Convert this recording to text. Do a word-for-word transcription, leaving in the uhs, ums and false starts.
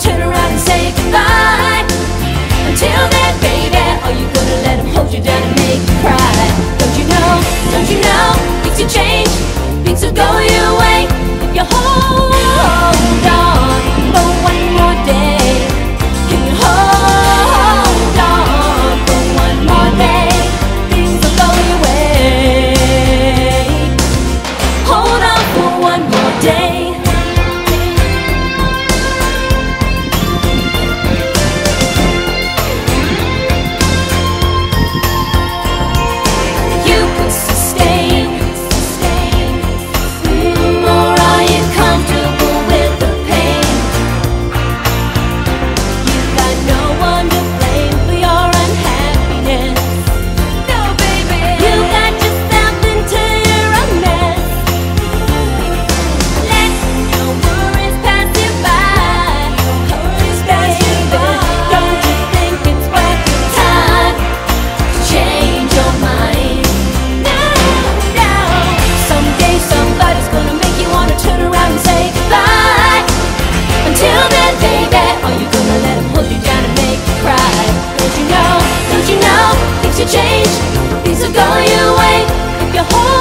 turn around and say goodbye. Until then, baby, are you gonna let him hold you down and make you cry? Don't you know, don't you know, things will change, things will go your way if you hold on for one more day. Can you hold on for one more day? Things will go your way. Hold on for one more day. Change, things will go your way if you hold